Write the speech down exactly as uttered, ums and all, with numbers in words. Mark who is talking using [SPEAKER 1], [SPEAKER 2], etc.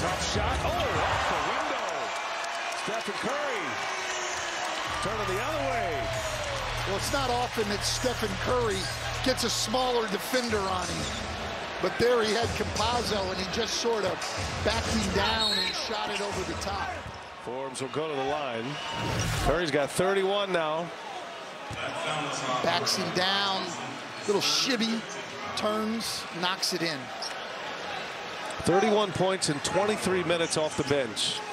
[SPEAKER 1] Tough shot. Oh, off the window. Steph and Curry turning the other way.
[SPEAKER 2] Well, it's not often that Stephen Curry gets a smaller defender on him. But there he had Campazzo, and he just sort of backed him down and shot it over the top.
[SPEAKER 1] Forbes will go to the line. Curry's got thirty-one now.
[SPEAKER 2] Backs him down. Little shibby. Turns. Knocks it in.
[SPEAKER 1] thirty-one points in twenty-three minutes off the bench.